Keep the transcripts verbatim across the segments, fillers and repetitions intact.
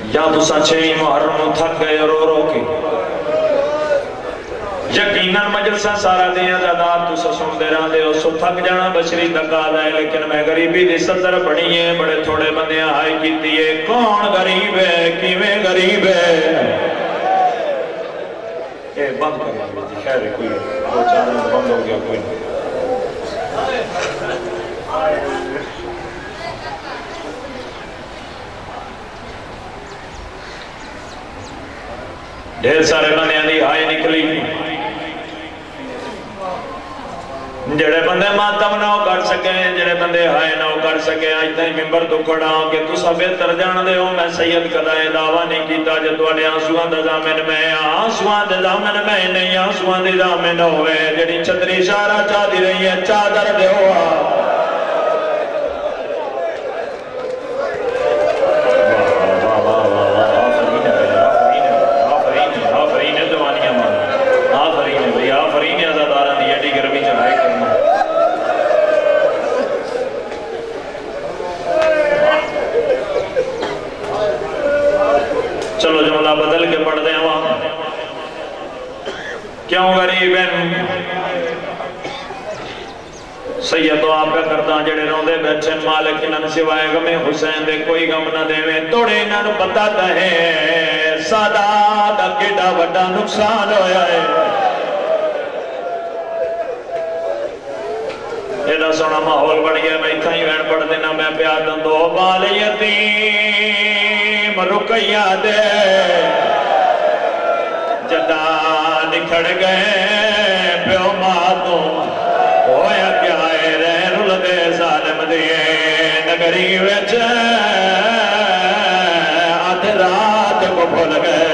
یا تو سچے محرم تھک گئے رو رو کے یقیناً مجلسہ سارا دیا زیادات تو سسن دے رہا دے سو تھک جانا بشری تکا دائے لیکن میں غریبی دی صدر بڑی ہے بڑے تھوڑے بندے آئی کی دیئے کون غریب ہے کیویں غریب ہے اے بند کر لیجیے خیر ہے کوئی دو چار میں بند ہو گیا کوئی نہیں ڈھیر سارے بندے دی ہائے نکلی جڑے بندے ماتم نہ کر سکے جڑے بندے ہائے نہ کر سکے آج تھی ممبر تو کھڑا ہوں کہ تو سب بہتر جان دے ہو میں سید قدائے دعویٰ نہیں کیتا جو تواڈے آنسوان دے ضامن میں آنسوان دے ضامن میں نہیں آنسوان دے ضامن ہوئے جڑی چھتری اشارہ چاہ دی رہی ہے چادر دے ہوا بدل کے پڑھ دیں وہاں کیوں غریب ہیں سید تو آپ کا کرتا جڑے روندے بیٹھے مالک انہاں سوائے غم حسین دے کوئی غم نہ دے میں توڑے انہاں نو بتاتا ہے سادات کیڑا بڑا نقصان ہویا ہے ایڈا سونا ماحول بڑھ گیا میں اتھا ہی وین پڑھ دینا میں پیار دن دو بال یتیم رکیہ دے جدا نکھڑ گئے پیو ماتوں ہویا کیا ہے رہن لدے ظالم دیئے نگری وچ آدھ رات کو بھول گئے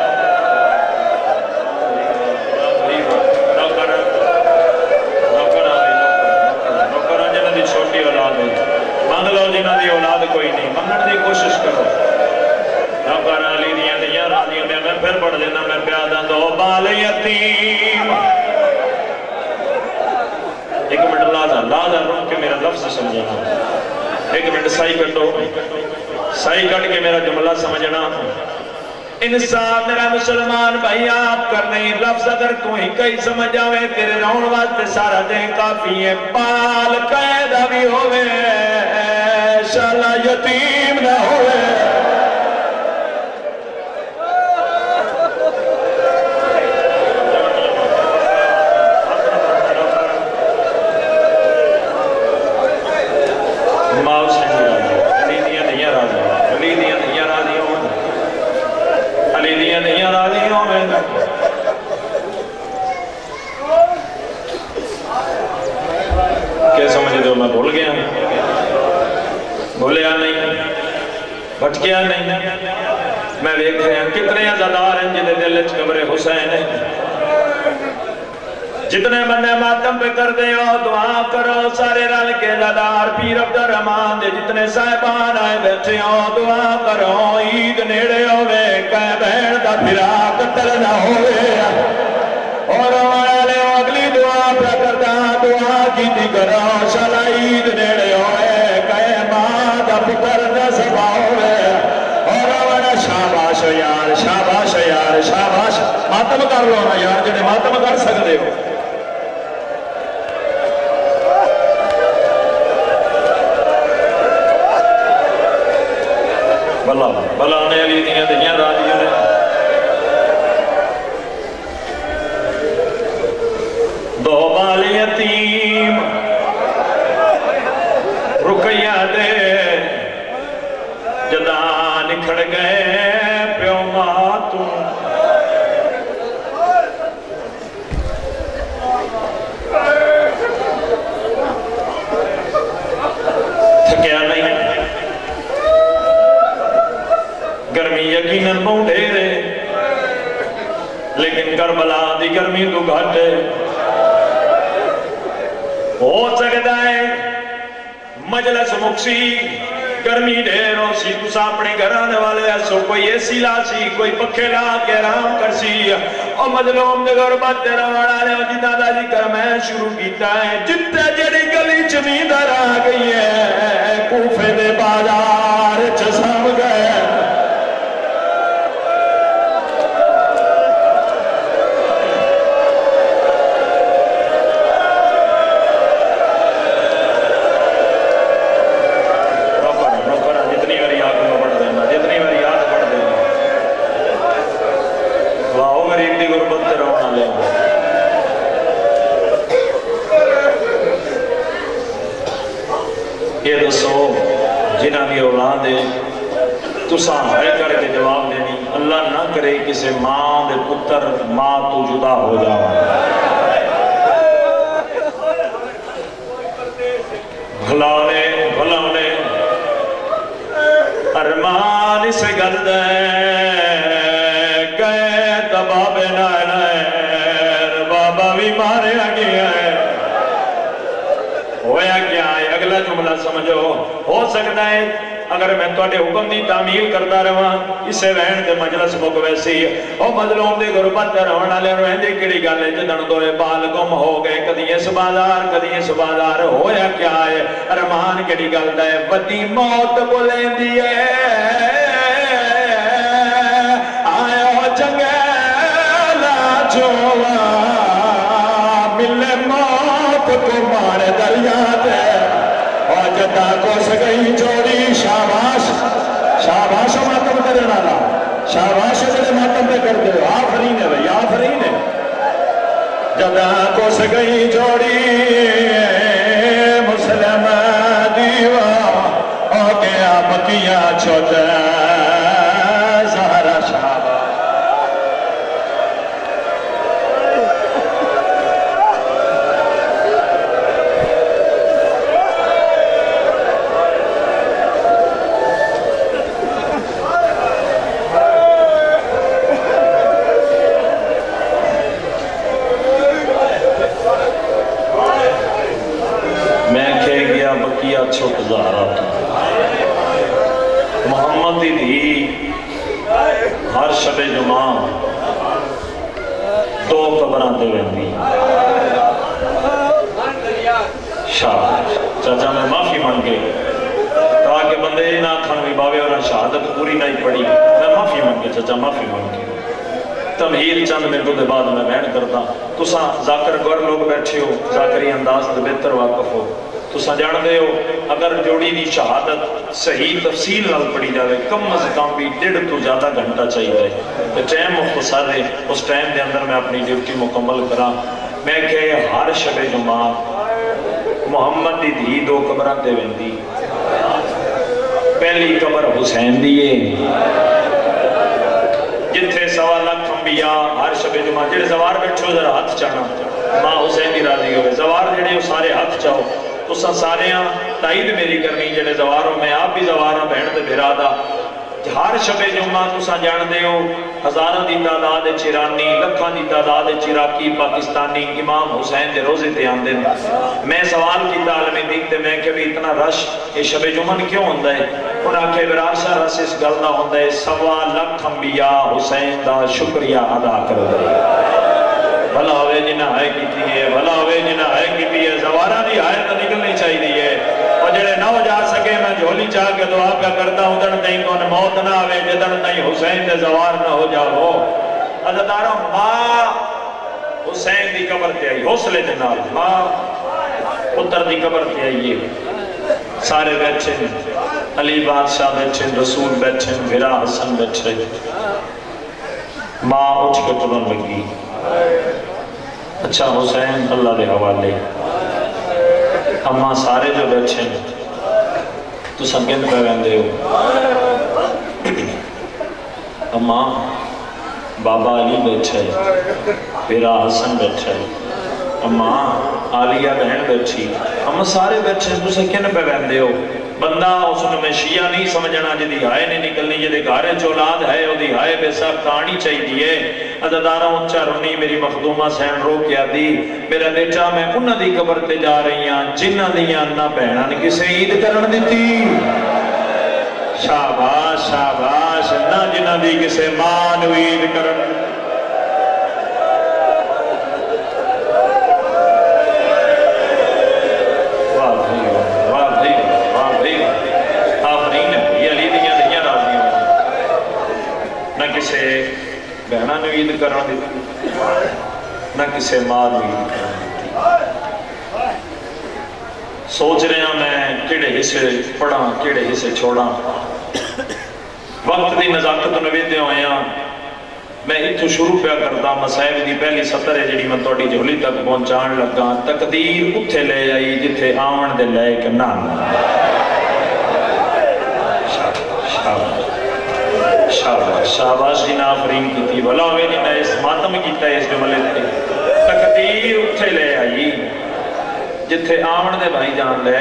نوکران جنہ دی چھوٹی اولاد ہوئی مانگ لو جنہ دی اولاد کوئی نہیں مانگن دی کوشش کرو نوکران علی دیاں دیاں راضیوں نے میں پھر پڑھ دینا میں پیادہ دو بال یتیم ایک منٹ لازا لازا رون کے میرا لفظ سمجھنا ایک منٹ سائی کٹو سائی کٹ کے میرا جملہ سمجھنا انصاف میرا مسلمان بھائی آپ کر نہیں لفظ اگر تو ہی کئی سمجھ آوے تیرے رون واسطے سارا دیں کافی ہے بال قیدہ بھی ہوئے شالا یتیم نہ ہوئے کیا سمجھے دو میں بھول گیا بھولیا نہیں بھٹکیا نہیں میں دیکھ رہے ہیں کتنے عزادار ہیں جنہیں دل اچھ قبر حسین ہیں جتنے بندے ماتم پہ کر دے ہو دعا کرو سارے رل کے عزادار پیر عبدالرحمن دے جتنے صاحبان آئے بیٹھے ہو دعا کرو عید نیڑے ہوئے کہہ بہن دا پھرا قتل نہ ہوئے اور والے اگلی دعا پہ کرتا دعا کی تھی کرو شالا عید نیڑے ہوئے کہے ماں دا پتر نہ سبا ہوئے اور والا شاباش یار شاباش یار شاباش ماتم کر لو نا یار جنہیں ماتم کر سکتے ہو بلا بلا نے علی دیاں دیاں راضیوں نے دو بال یتیم رکیہ دے جدا نکھڑ گئے پیو ماتوں تھکیا نہیں گرمی یقیناً بہت ڈھیر ہے لیکن کربلا دی گرمی تو گھٹ ہے ہو سکتا ہے مجلس مکسی گرمی ڈھیر ہو سی تو اپنے گھرانے والے ایسو کوئی ایسی لا سی کوئی پکھے لا کے آرام کر سی اور مظلوم دے غربت دے روڑا لے جتا دا ذکر میں شروع کیتا ہے جتے جڑی گلی چمیدر آ گئی ہے کوفے دے بازار چسام گئے تساں ہے کر کے جواب دینی اللہ نہ کرے کسی ماں دے پتر ماں تو جدا ہو جاؤ بھلانے بھلانے ارمان سے گرد گئے دباب نائر بابا بھی مارے گیا ہے ہویا کیا ہے اگلا جملہ سمجھو ہو سکتا ہے اگر میں توڑے حکم دی تعمیل کرتا رہا اسے وین دے مجلس مک ویسی او مظلوم دے غربت دے رونا لے روین دے کڑی گا لے جدن دوئے بال گم ہو گئے کدی اس بازار کدی اس بازار ہویا کیا ہے ارمان کڑی گل دے بدی موت بولیں دیئے آئے ہو جنگیلا جوا ملے موت کو مارے دریا دے اور جتا کو سگئی جوڑی شاباش شاباش ماتم کرے نالا شاباش جلے ماتم پہ کر دے آفرین ہے بھئی آفرین ہے جتا کو سگئی جوڑی مسلم دیوا او گیا بکیاں چھوٹا زہرا شاباش چھوٹ زہرا محمد دی دھی ہر شب جمعہ دو قبران دے ویندی شاہ چاچا میں معافی مان کے کہا کہ بندے نہ کھن بھی باوے اور شہادت پوری نہیں پڑی میں معافی مان کے چاچا معافی مان کے تمہیر چند منٹوں دے بعد میں بیان کرتا تساں ذاکر گور لوگ بیٹھے ہو ذاکری انداز دے بہتر واقف ہو تو سجان دے ہو اگر جوڑی دی شہادت صحیح تفصیل نہ پڑی جاوے کم از کم بھی ڈیڑھ تو زیادہ گھنٹہ چاہیے تو ٹائم مختصر ہے اس ٹائم دے اندر میں اپنی ڈیوٹی مکمل کرا میں کہ ہر شب جمعہ محمد دی دھی دو قبران دے ویندی پہلی قبر حسین دیئے جتھے سوا لاکھ انبیاء ہر شب جمعہ جڑے زوار بیٹھو ذرا ہاتھ چاہنا ماں حسین دی راضی ہوئے زوار جڑے ہو سارے ہاتھ چاہو تو ساریاں تائید میری کرنی جڑے زواروں میں آپ بھی زواروں بہن دے بھرا دا ہر شب جمعہ تساں جان دے ہو ہزارہ دی تعداد چیرانی لکھاں دی تعداد چیراکی پاکستانی امام حسین دے روزے تے آن دے میں سوال کی تعلمی دین تے میں کہ بھی اتنا رش یہ شب جمعہ کیوں ہوندہ ہے انہاں کے براسا رس اس گلنا ہوندہ ہے سوا لکھ انبیاء حسین دا شکریہ ادا کر دے بھلا ہوئے جنہ آئے کیتی ہے بھلا ہوئے جنہ آئے کیتی ہے زوارہ دی آئے تو نکلنی چاہیے ہے اور جڑے نہ ہو جا سکے میں جھولی چاہ کے دعا پہ کرتا ہوں دن تین کون موت نہ آوے جدن تین حسین دے زوار نہ ہو جاؤ عزتاروں ماں حسین دی قبر تے آئی حوصلے جنال ماں پتر دی قبر تے آئیے سارے بیٹھے علی بادشاہ بیٹھے رسول بیٹھے بھرا حسن بیٹھے ماں اٹھ کے تلن لگی اچھا حسین اللہ دے حوالے اماں سارے جو بیٹھے تو سنگن پہ ویندے ہو اماں بابا علی بیٹھے میرا حسن بیٹھے اماں عالیہ بہن بیٹھی اماں سارے بیٹھے تو سنگن پہ ویندے ہو بندہ اس میں شیعہ نہیں سمجھنا جدی ہائے نہیں نکلنی جدی گھارے چولاد ہے او دی ہائے بے سب کہانی چاہیے عزدارہ اچھا رونی میری مخدومہ سین رو کیا دی میرا بیٹا میں انہ دی قبر تے جا رہی ہیں جنہ دیاں نہ بہنان کسے عید کرن دیتی شاباش شاباش نہ جنہ دی کسے مان عید کرن بہنہ نے عید کرن دیتی نہ کسے ماں نے عید کرن دیتی سوچ رہے ہیں میں کیڑے حصے پڑھا کیڑے حصے چھوڑا وقت دی نزاکت نویدے ہوئے ہیں میں اتو شروع پہ کرتا مسائب دی پہلی سطر ہے جڑی میں توڑی جھولی تک پہنچان لگا تقدیر اتھے لے آئی جتھے آمن دے لے کے نام शाबाशी ना फरीम की भला होवे जिन्हें इस मातम किया इस जुमले ते तकदीर उत्थे ले आई जिथे आवन दे भाई जान ले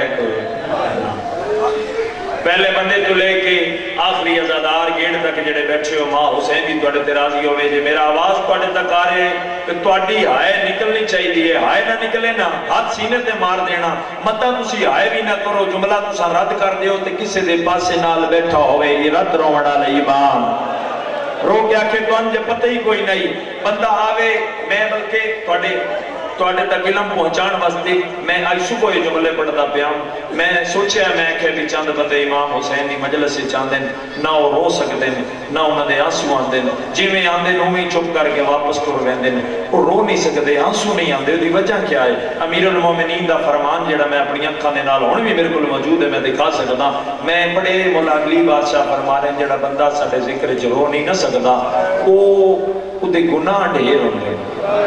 पहले बंदे तो लेके आखिरी अजादार गेट तक जेडे बैठे हो मां हुसैन भी तुहाडे ते राजी होवे जे मेरा आवाज तुहाडे तक आ रहे ते तुहाडी हाय निकलनी चाहिए हाय ना निकले ना हाथ सीने ते मार देना मता तुसी हाय भी ना करो जुमला तुसा रद्द कर दियो ते किसी दे पासे नाल बैठा होवे ये रद्द रोवण वाला इमाम रो के आखे तुहानू पता ही कोई नहीं बंदा आवे मैं बल्कि तुहाडे तुहाडे तक इलम पहुंचाने वास्ते मैं आज सुबह ये जुमले पढ़ता पाया मैं सोचा मैं आख्या भी चंद बंदे इमाम हुसैन की मजलिस चाहते ना वो रो सकते हैं ना उन्होंने आंसू आते हैं जिमें आते उवें चुप करके वापस तुर पैंदे ने वो रो नहीं सकते आंसू नहीं आते उसकी वजह क्या है अमीरुल मोमिनीन का फरमान जिहड़ा मैं अपनी अखां दे नाल हुण भी मेरे को मौजूद है मैं दिखा सकदा मैं बड़े मौला अगली बादशाह फरमा रहे जिहड़ा बंदा साडे जिक्र च रो नहीं ना सकदा वो उहदे गुनाह ढेर होंगे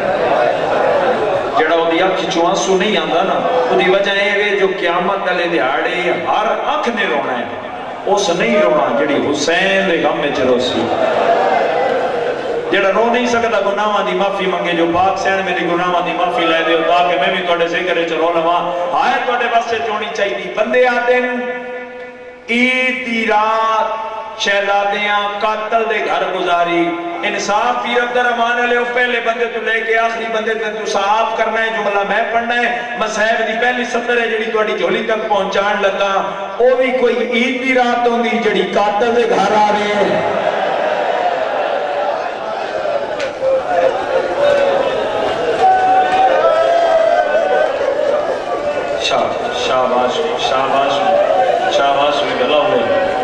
जड़ा उहदी अख चों आंसू नहीं आंदा ना उहदी वजह यह है जो क़यामत वाले दिहाड़े हर अख ने रोना है उस नहीं रोना जिहड़ी हुसैन दे गम विच रोसी जड़ा रो नहीं सकता गुनाहां दी माफी मंगे जो पाक सैन मेरी गुनाहां दी माफी लै दिओ ताकि मैं भी तुहाडे जिक्र च रो लवां हाय तुहाडे वास्ते चोनी चाहिदी बंदे आते ईद दी रात शहजादियां कातल दे घर गुजारी इंसाफ पीर अब्दुल रहमान वाले पहले बंदे तो लेके आखिरी बंदे तक तू साफ करना है जुमला मैं पढ़ना है मसहब दी पहली सतर है जिहड़ी तुहाडी झोली तक पहुंचाण लगा वो भी कोई ईद दी रात होंदी जिहड़ी कातल दे घर आ रहे शाबाश शाबाश शाबाश गला हो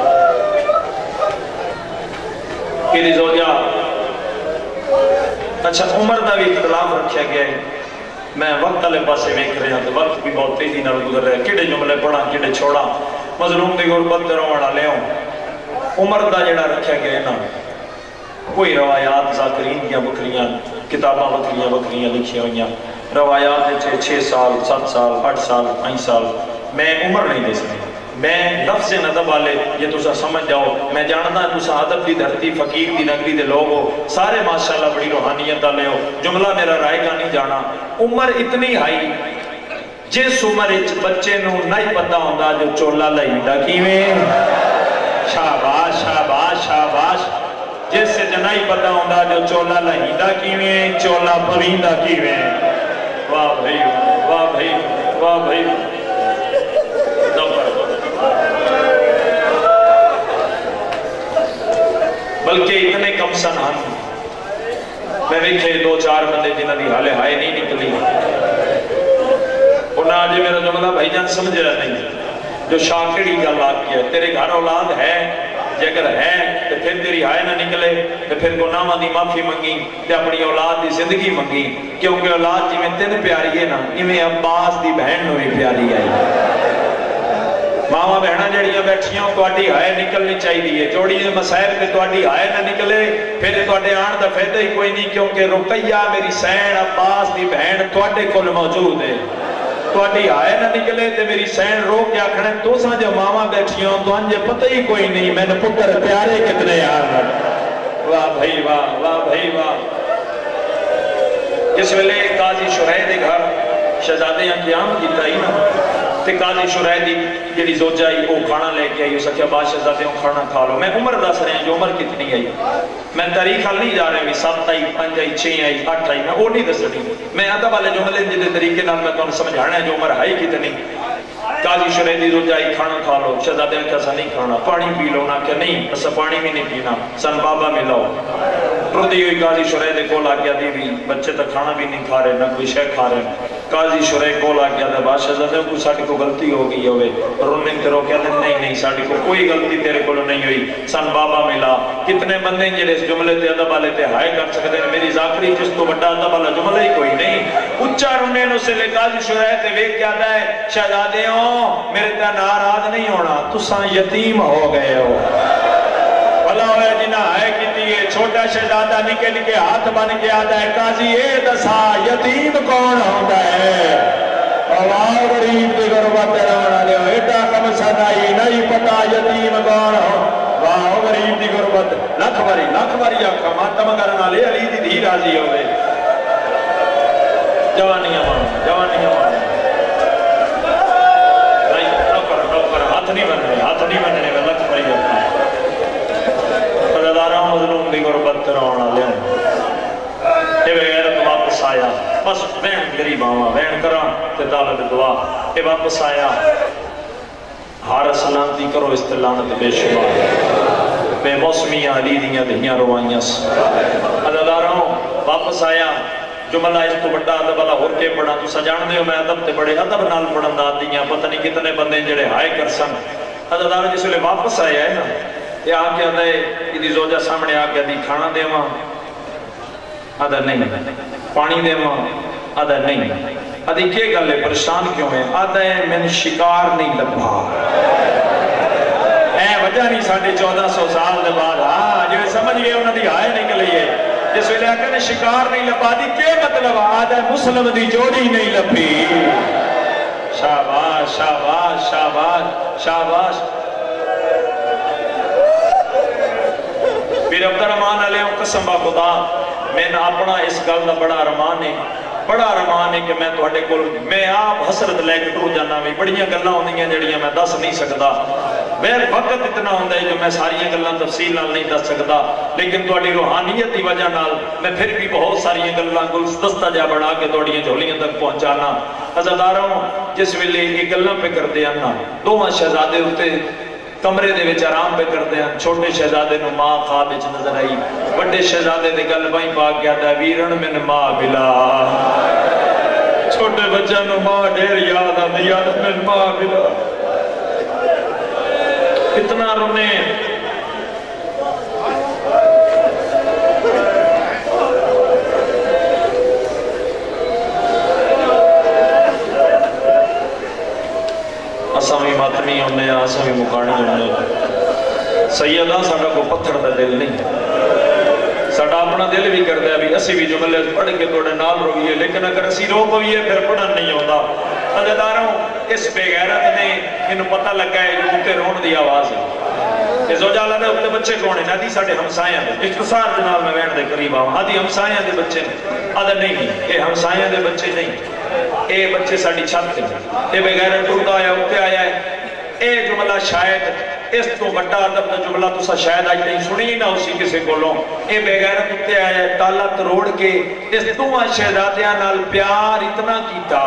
अच्छा उम्र का भी इख्तलाफ रखा गया है मैं वक्त वाले पासे वेख रहा तो वक्त भी बहुत तेजी नाल गुजर रहा है किहड़े जुमले पढ़ा किहड़े छोड़ा मजलूम की गुरबत रोवण वाले उम्र का जिहड़ा रखा गया है ना कोई रवायात ज़ाकिरीन दी बखरियां किताबां बखरियां बखरियां लिखियां हुई रवायात छे साल सत्त साल अठ साल पाँच साल मैं उम्र नहीं दे सकती मैं लफ्ज़ नदब वाले ये तुसा समझ जाओ मैं जानता तुसा अदब की धरती फकीर की नगरी दे लोग हो सारे माशाल्लाह बड़ी रूहानियत वाले हो जुमला मेरा राय का नहीं जाना उम्र इतनी हाई जिस उम्र बच्चे नूं नहीं पता होंदा जो चोला लईंदा किवें शाबाश शाबाश शाबाश जिस नहीं पता होंदा जो चोला लईंदा किवें चोला पवींदा किवें वाह भाई वाह भाई वाह भाई बल्कि इतने कम सन हैं मैं वेखे दो चार बंदे जिन्हों की हाले हाय नहीं निकली उन्हें आज मेरा जुमला भाईजान समझ रहा नहीं जो शाकिड़ी गल आती है तेरे घर औलाद है जेकर है तो फिर तेरी हाय ना निकले तो फिर गुनाहां दी माफी मंगी तो अपनी औलाद की जिंदगी मंगी क्योंकि औलाद जिवें तीन प्यारी है ना इवें अब्बास की बहन नूं भी प्यारी आई मावा बहना जड़ियां बैठियां तुहाडी हाय निकलनी चाहिए जोड़ी मसाइब ते तुहाडी हाय ना निकले फिर तुहाडे आण दा फायदा ही कोई नहीं क्योंकि रुकैया मेरी सैन अब्बास दी बहन तुहाडे कोल मौजूद है तुहाडी हाय ना निकले ते मेरी सैन रो के आखना तुसां जो मावा बैठियां तुहांजे पता ही कोई नहीं मैंने पुत्र प्यारे कितने यार वाह भाई वाह वाह भाई वाह इस वेले काजी शुरैह दे घर शहजादियां क़याम कीता ही ना ते काजी शुरैह दी जिहड़ी जोजा आई वो खाना लेके आई उस आख्या बादशाह शहजादे खाना खा लो मैं उम्र दस रहा जो उम्र कितनी आई मैं तारीख हल नहीं जा रहा भी सत्त आई पांच आई छे आई अठ आई मैं वो नहीं दसनी मैं अदब वाले जुमले जिहदे तरीके नाल मैं तुहानूं समझाना है जो उम्र है कितनी काजी शुरैह दी जोजा आई खाना खा लो शहजादे ने कहा नहीं खाना पानी पी लो ना क्या नहीं असा पानी भी नहीं पीना सन बाबा मिलाओ रुदी हुई काजी शुरैह दे कोल आ गया दी भी बच्चे तो खाना भी नहीं खा रहे ना कोई शह खा रहे काजी शुरैह कोल आ गया बादशाह शहजादे को साडी को गलती हो गई होवे रोने ते रोकया ते नहीं नहीं साडी को कोई गलती तेरे को नहीं हुई सन बाबा मिला कितने बंदे जिहड़े इस जुमले ते अदब वाले ते हाय कर सकते हैं मेरी ज़ाकरी जिस तो बड़ा अदब वाला जुमला ही कोई नहीं उच्चा रोने नु से ले काजी शुरैह ते वेख के आता है शहजादेओ मेरे ते नाराज नहीं होना तुसां यतीम हो गए हो भला होया जिन्हां हाय कीती है छोटा शहजादा निके निके हाथ बन के आता है काजी ये दसा यतीम कौन होता है वाह गरीब की गुरबत वाले एडा कम सदाई नहीं पता यतीम कौन हो वाह गरीब की गुरबत लख बारी लख बारी आखा मातम करने वाले अली दी धी राजी होवे जवानियां मानो जवानियां मानो नहीं नौकर नौकर हाथ नहीं बनने हाथ नहीं बनने में लख बारी आखा पदादारा मजलूम दी गुरबत कराउण वाले ये गैरत वापस आया बस बहन गरीब आवा बहन करा ते दालत दुआ ये वापस आया हर सलामती करो इस्तेलानत बेशुमार बेमौसमियां अली दियां दियां रोवाइयां अदादारों वापस आया जुमला इस तो बड़ा अदब वाला होर के पढ़ा तुसा जानदे हो मैं अदब ते बड़े अदब नाल पढ़न दा दियां पता नहीं कितने बंदे जेड़े हाय कर सन अदादारों जिसले वापस आया है ना ये आके आंदा है इदी जोजा सामने आके दी खाना देवां आदा नहीं पानी देवां आदा नहीं आदि के गल है परेशान क्यों है आदा है मैंने शिकार नहीं लभा ऐ वजह नहीं साढ़े चौदह सौ साल के बाद हाँ जो समझ गए उन्होंने हाय निकली है जिस वे आखिर ने शिकार नहीं लभा दी के मतलब आदा मुस्लिम दी जोड़ी नहीं लभी शाबाश शाबाश शाबाश शाबाश फिर अब्दुर्रहमान अलैहि कसम बा खुदा मैंने अपना इस गल का बड़ा अरमान है बड़ा अरमान है कि मैं तुहाडे कोल मैं आप हसरत लैके टुर जाना भी बड़ियां गल्लां होंदियां जड़ियां मैं दस नहीं सकता मेरे वक्त इतना होंदा है जो मैं सारियां गल्लां तफसील नाल नहीं दस सकता लेकिन तुहाडी रूहानियत की वजह नाल मैं फिर भी बहुत सारियां गल्लां गुलदस्ता जा बना के तुहाडियां झोलियां तक पहुंचाना अज़ादारों जिस वेले ये गल्लां पे करदे आं ना दोवां शहजादे उत्ते कमरे दे विच आराम पे करते हैं छोटे शहजादे नु मां ख्वाब विच नजर आई बड़े शहजादे दी गल बाई पा के आदा वीरन मैन मां मिला छोटे बच्चों नु मां ढेर याद आती याद मैन मां मिला इतना रोने असा भी मातमी होने असा भी मुकाने होने सैयदा साडा कोई पत्थर का दिल नहीं साडा अपना दिल भी करता है भी असी भी जुमले पढ़ के थोड़े नाल रोईए लेकिन अगर असी रो पवीए फिर पढ़न नहीं आता अज़ादारों इस बेगैरत ने इन्हें पता लगा है जो उत्ते रोण की आवाज़ है ये जोजाला दे उत्ते बच्चे कौन है आदि साडे हमसायां दे इख्तिसार दे नाल मैं वैण दे करीब आवां आदि हमसायां दे बच्चे आदा नहीं ये हमसायां दे बच्चे नहीं ए बच्चे साड़ी छत है ये बेगैरत टुरदा आया उत्ते आया है ए जुमला शायद इस तो बड़ा अदब का जुमला तुसा शायद आज नहीं सुनी ना उसी किसी कोलों ए बेगैरत उत्ते आया है ताला तरोड़ के इस दोवां शहजादियां नाल प्यार इतना कीता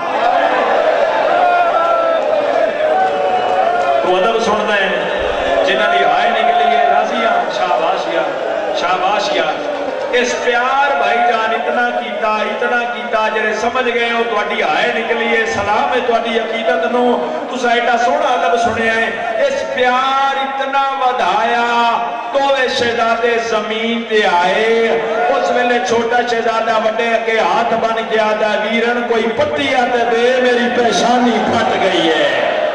तो अदब सुनदा है जिन्हां दी हाय निकली है राजिया शाबाशिया शाबाशिया इस प्यार भाईजान इतना कीता इतना कीता जेरे समझ गए हो तुहाडी हाय निकली है सलाम है तुहाडी अकीदत नु तुसा एडा सोहना अदब सुनिया है इस प्यार इतना वधाया दोवे शहजादे जमीन ते आए उस वेले छोटा शहजादा वड्डे अगे हाथ बन गया दा वीरन कोई पट्टी आते दे मेरी पेशानी फट गई है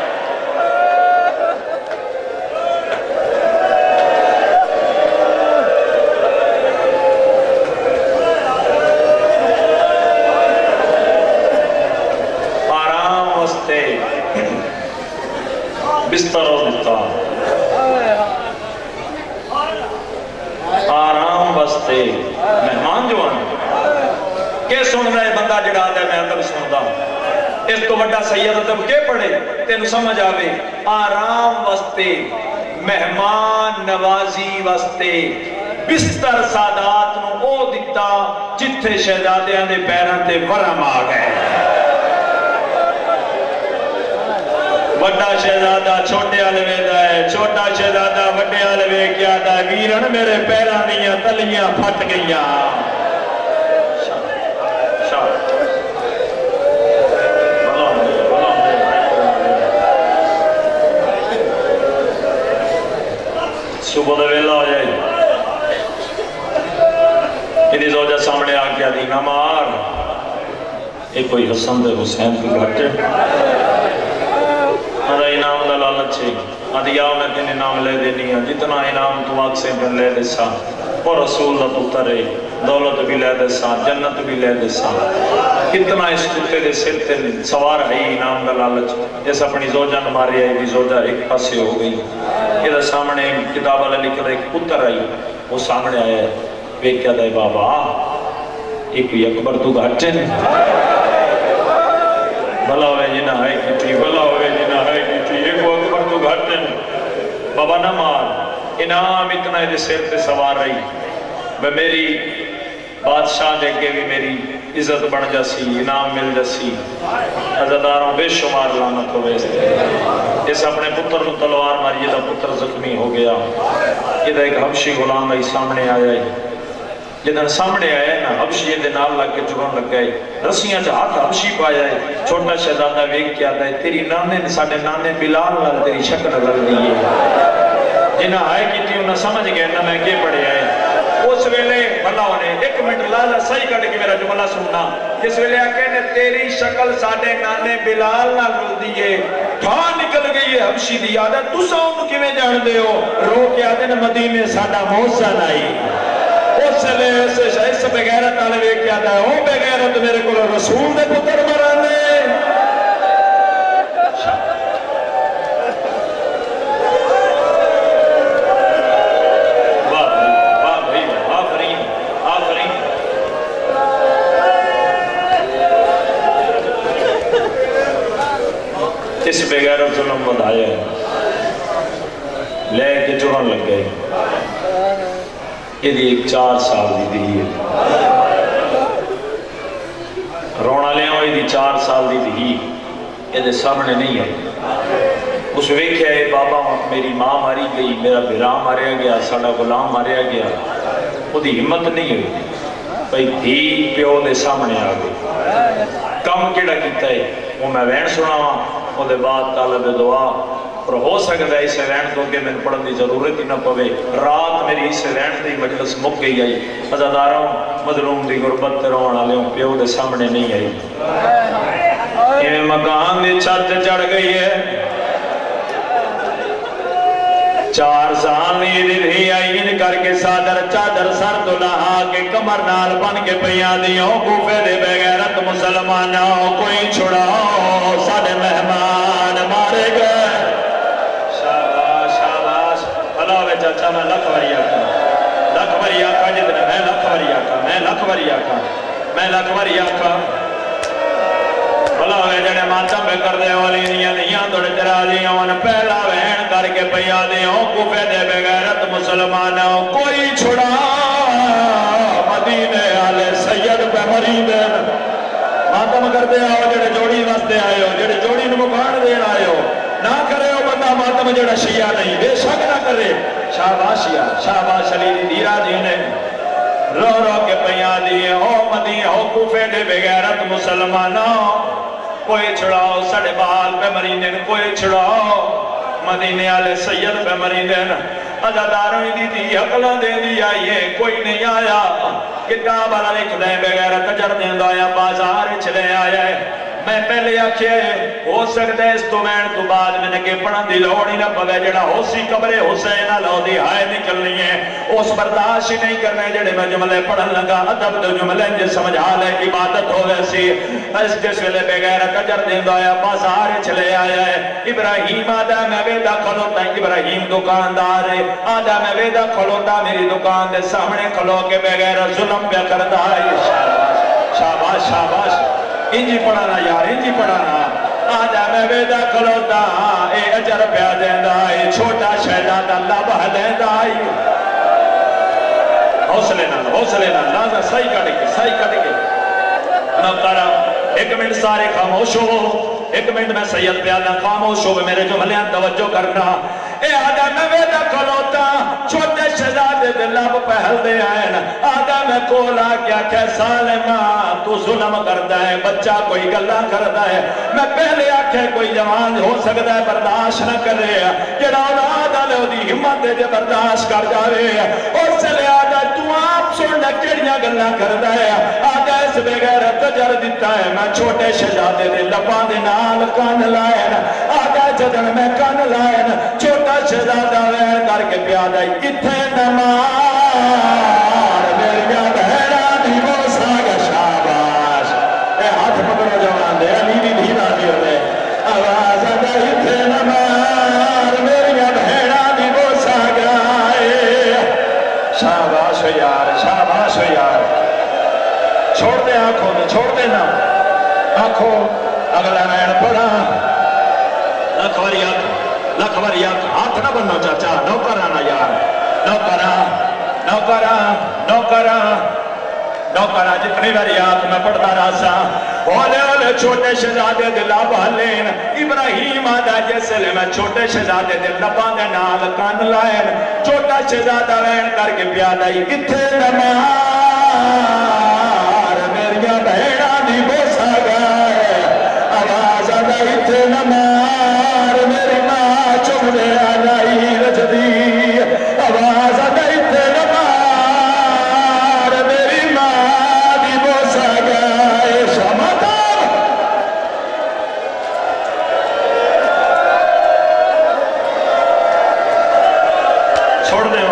बिस्तर दिता आराम वास्ते मेहमान जो आने के सुन रहा है बंदा जड़ा आदा मैं अदब सुनता इस तो बड़ा सैयद अदब के पढ़े तेन समझ आवे आराम वास्ते मेहमान नवाजी वास्ते बिस्तर सादात नु ओ दिता जिथे शहजादियां दे पैरां ते वरम आ गए बड़ा शहजादा छोटे वाले वेदा है छोटा शहजादा बड़े वाले वे क्या था वीरन मेरे पैरों दियां तलियां फट गईयां सुबह का वेला हो जाए इहदी जोजा सामने आ गया दी ना मार ये कोई हसन दे हुसैन की घट इनाम का लालच है आदि आओ मैं तेन इनाम ले देनी है जितना इनाम तू आग से ले ले सा اور رسول دا پتر ہے، دولت بھی لے دے سا، جنت بھی لے دے سا، کتنا اس کتے دے سر تے سوار ہے انعام دا لالچ، جیسا اپنی زوجہ نہ ماری آئی بھی زوجہ ایک پاسے ہو گئی، یہ سامنے کتاب والا لکھ رہا ایک پتر آئی، وہ سامنے آیا ہے، ویک کیا دے بابا ایک کوئی اکبر تو گھٹے بھلا ہوئے جنہ ہے کیٹی، بھلا ہوئے جنہ ہے کیٹی، ایک وہ اکبر تو گھٹے بابا نہ مار، انعام اتنا ہے سر تے سوار رہی، میں میری بادشاہ دے کے بھی میری عزت بڑھ جاسی، انعام مل جاسی، عزداروں بے شمار لعنت ہوئے اس اپنے پتر نو تلوار ماری، یہ دا پتر زخمی ہو گیا، یہ دا ایک حبشی غلام ہے سامنے آیا ہے، جدن سامنے آیا ہے نا حبشی دے نال لگ کے چڑھن لگ گئے، رسیاں چاہت حبشی پایا ہے، چھوٹا شہزادہ ویک کیا ہے تیری نانے ساڑھے نانے بلال لگ تیری شکل لگ دی ہے، جنہ آئے کی تھی انہیں سمجھ گئے نہ میں کے پڑھے آئے، اس ویلے اللہ نے ایک منٹ لالا صحیح کر کے میرا جملہ سننا، اس ویلے آکے نے تیری شکل ساڑھے نانے بلال نہ لگ دیئے، کھاں نکل گئی ہے حبشی دی عادت، تو ساؤں کی میں جان دے ہو، رو کے آدھے نے مدینے ساڑھا موسن آئی، اس لئے اسے شاہد بغیرت آلوے کیا تھا ہے، او بغیرت میرے کو رسول دے پتر مرانے، اس بغیرت ظلم بدھایا ہے، لے کے چڑھن لگ گئے، یہ دی ایک چار سال دی دی ہے، رونا لے ہوئی دی چار سال دی دی، یہ دے سامنے نہیں ہے، اس ویکھے ہے بابا میری ماں ماری گئی، میرا بیرا ماریا گیا، ساڑھا غلام ماریا گیا، وہ دی ہمت نہیں ہوئی، بھئی دھی پیو دے سامنے آگئی، کم کیڑا کیتا ہے، وہ میں وین سنا ہوا، وہ دے بعد طالب دعا، اور ہو سکتا ہے اسے وین تو کہ میں پڑھن دی ضرورت ہی نہ پوے، رات میری اسے وین دی مجلس مک گئی آئی، عزاداروں مظلوم دی غربت تیرون آلیوں پیو دے سامنے نہیں آئی، یہ مکان دی چھت چڑھ گئی ہے، چار سال نہیں دی آئی ان کر کے سادر چادر سر تو لہا کے کمر نال بن کے پیاں دیوں کوفے دے بغیرت مسلمانوں کوئی چھڑاؤ ساڑھے مہمان مارے گئے، شاباش شاباش اللہ وے چاچا میں لکھ وری آکا لکھ وری آکا جتنے میں لکھ وری آکا میں لکھ وری آکا میں لکھ وری آکا اللہ وے جنے ماتم بے کر دے والی نیاں نیاں توڑے ترا دیوں پہلا وین کر کے پیا دیوں کوفے دے بغیرت مسلمانوں کوئی چھڑا مدینے آلے سید پہ مریدن ماتم کر دے آؤ جڑے جوڑی واسطے آئے ہو جڑے جوڑی نمکان دین آئے ہو نہ کرے ہو بندہ ماتم جڑا شیعہ نہیں بے شک نہ کرے شاباش شیعہ شاباش علی دیرہ دینے رو رو کے پیا دیئے ہو مدینہ ہو کوفے دے بغیرت مسلمانوں کوئی چھڑاؤ سڑے بال پہ مریندن کوئی چھڑاؤ مدینے آلے سید پہ مریندن عزاداروں دی دی حقلہ دے دی آئیے کوئی نہیں آیا کتاب والا لکھ دیں بغیر تجر دیں دایا بازار چلے آیا ہے میں پہلے آکھے ہو سکتا ہے اس تو میں تو بعد میں نکے پڑھن دی لوڑی نہ پگے جڑا ہو سی قبر حسین لو دی ہائے نکلنی ہے اس برداشت نہیں کرنے جڑے میں جملے پڑھن لگا ادب دو جملے جے سمجھا لے عبادت ہو ویسی اس جس ویلے بغیر تجر دیں دایا بازار چلے آیا ہے ابراہیم آدھا میں ویدہ کھلوتا ابراہیم دکاندار ہے آدھا میں ویدہ کھلوتا میری دکان دے سامنے کھلو کے بغیر ظلم پہ کرتا ہے شاباش شاباش شاباش انجی پڑھانا یار انجی پڑھانا آجا میں ویدہ کھلوتا اے اجر پیا دیندہ اے چھوٹا شہداد اللہ بہ دیندہ حوصلے نہ حوصلے نہ لازہ صحیح کٹ کے صحیح کٹ کے مقرہ ایک منٹ سارے خاموش ہو ایک منٹ میں سید پیادہ خاموش ہو میرے جملیاں توجہ کرنا اے آدھا میں ویدہ کھلوتا چھوٹے شہزادے دے لب پہل دے آئین آدھا میں کولا کیا کہ سالمہ تو ظلم کرتا ہے بچہ کوئی گلہ کرتا ہے میں پہلے آکھے کوئی جوان ہو سکتا ہے برداشت نہ کرے جڑا آدھا لے دی ہمت دے برداشت کر جاوے اور سے لے آدھا تو آپ سننا کیڑیاں گلہ کرتا ہے آدھا اس بغیر تجر دیتا ہے میں چھوٹے شہزادے دے لباں دے نال کان لائن آدھا جدن میں کان لائن چھوٹا شہزادہ وین کر کے پیادہ کتھے نماز शाबाश हो यार, शाबाश हो यार। छोड़ दे आंखों में, छोड़ देना आंखों। अगला नैन पड़ा लख बारी आंख, लख बारी आंख। हाथ ना बनो चाचा, नौकरा ना यार, नौकरा नौकरा नौकरा नौकरा। जितनी बारी आंख मैं पढ़ता रहा सा, ओले ओले छोटे शहजादे दे लाभा लेन इब्राहिम आदा जिसले मैं छोटे शहजादे दे लबा दे नाल कन लाए, छोटा शहजादा वैन करके प्यादा ही किथे नमार मेरिया बहना दी बोसा गाए, आवाज आदा इथे नमार मेरी मां चुमने आई रजदी, आवाज आदा इथे नमार मेरी मां दी बोसा गाए। शमता छोड़ दे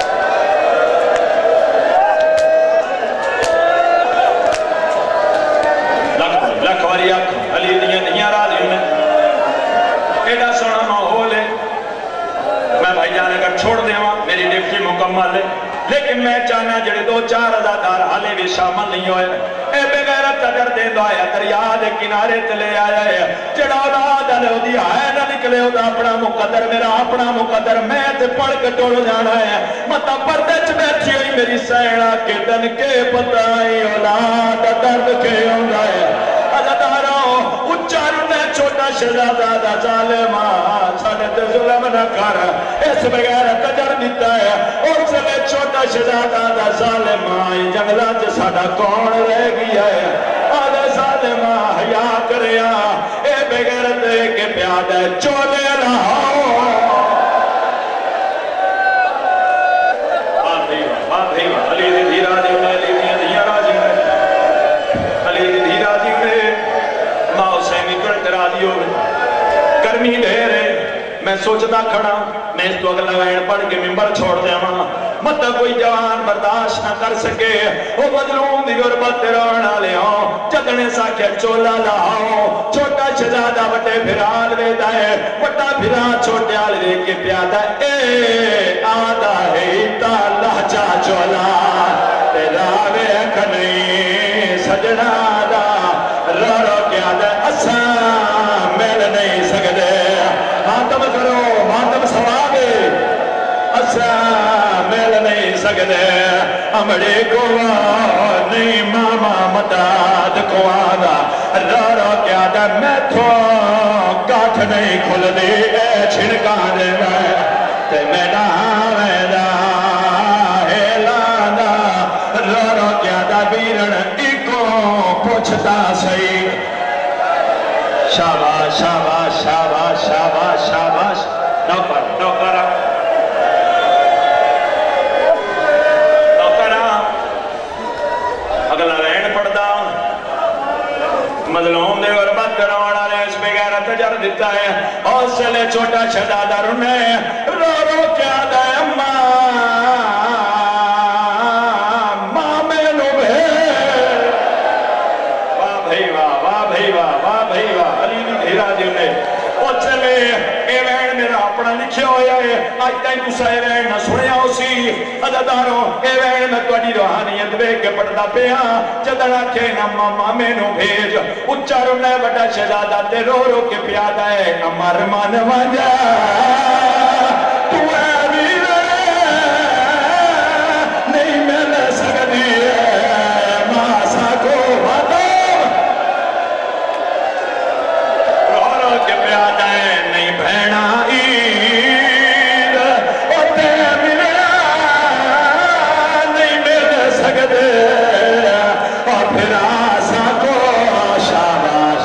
लख वारी अख अली दियां दियां राजी में एडा सोना माहौल है। मैं भाई जाने का छोड़ देवा, मेरी ड्यूटी मुकम्मल है, लेकिन मैं चाहना जेडे दो चार अदादार हाले भी शामिल नहीं होए, ए बगैर कदर देंदा है दरिया दे किनारे चले आया है, जेड़ा औलाद आले ओदी है ना निकले ओदा अपना मुकद्दर, मेरा अपना मुकद्दर मैं ते पढ़ के टुर जाना है। मता पर्दे च बैठी हुई मेरी सैना के दन के पता ही औलाद दर्द के आंदा है। छोटा शहजादा दा जालिमा साडे ते जुल्म न कर, इस बगैर कदर दिता है। उस वे छोटा शहजादा दा जालिमा जंगलां च साडा कौन रह गया है। आदे जालिमा हया करया ए बगैरत के प्याद चोले रहाओ। बाधी बाधी अली दी धीरा दी अली दी धीरा राजी अली दी धीरा दी मां हुसैनी तुरंत राजी हो गर्मी ढेर है। मैं सोचता खड़ा मैं इस तो अगला वैन पढ़ के मिंबर छोड़ देवा, मत कोई जवान बर्दाश्त न कर सके। वो मजलूम दी गुरबत रोण वाले हो जगने साखे चोला लाओ। छोटा शहजादा बड़े फिराल वेदा है, बड़ा फिरा छोटे आल देख के प्यादा ए आदा है ता लहजा चोला तेरा वेख नहीं सजना दा रो रो क्या दे असा मिल नहीं सकते। मातम करो मातम सवाबे असा मिल नहीं सकते। अमड़े को नहीं मामा मदाद को आदा रो रो क्या दे मैथो काठ नहीं खुल दे छिड़का दे ते मेरा वेदा हेलादा रो रो क्या दा बीरन इको पूछता सही। शाबाश शाबाश शाबाश शाबाश शाबाश। नौकर नौकरा नौकरा अगला रैन पड़दा मजलूम दे गुरबत कराने वाले इस बगैर तजर दिता है। हौसले छोटा शहजादा रुने रो रो क्या दे अम्मा मां मैनू भेज। वाह भाई वाह वाह भाई वाह वाह भाई वाह। अली दी धीरा जी ने ओ चले ए वैन मेरा अपना लिखिया होया है। अज तक तुसा ए वैन ना सुनिया उसी अदादारो ए वैन मैं तुहाडी रूहानियत वेख के पढ़दा पिया। जदन आखे ना मामा मैनू भेज उच्चा रोना बड़ा शहजादा ते रो रो के प्यादा है अमर मन वंजा तू ऐ वीर नहीं मिल सकदी मासा को माता रो रो के प्यादा है नहीं भैना ईद ओते मिलया नहीं मिल सकदे और फिर आसा को शाबाश।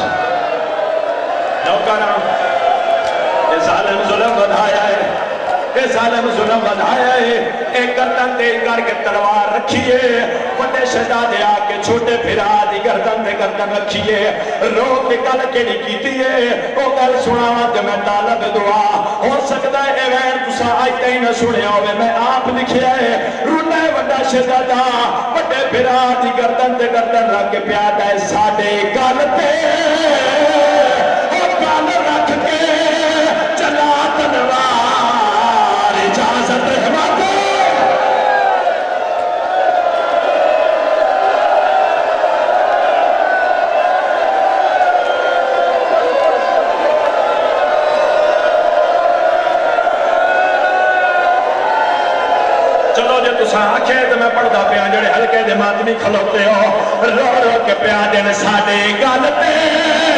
नौकरा ये जालिम जुल्म बढ़ाया है, ये जालिम जुल्म बढ़ाया है। एक गर्दन तेज करके तलवार रखिए बड़े शहजादे आके छोटे फिरा दी गर्दन ते गर्दन रखिए। रो के गल केड़ी कीती है ओ गल सुनावा ते मैं तालब दुआ हो सकदा है ए वैन तुसा अज तक न सुनिया होवे मैं आप लिखिया है। रुना बड़ा शहजादा बड़े फिरा दी गर्दन ते गर्दन रख के प्यादा है साडे गल ते ओ गल रख के चला तलवार इजाजत है मातो جو تساں آکھے تو میں پڑھدا پیا جڑے ہلکے دے ماتمی کھلوتے ہو رو رو کے پیا دین ساڈے گل تے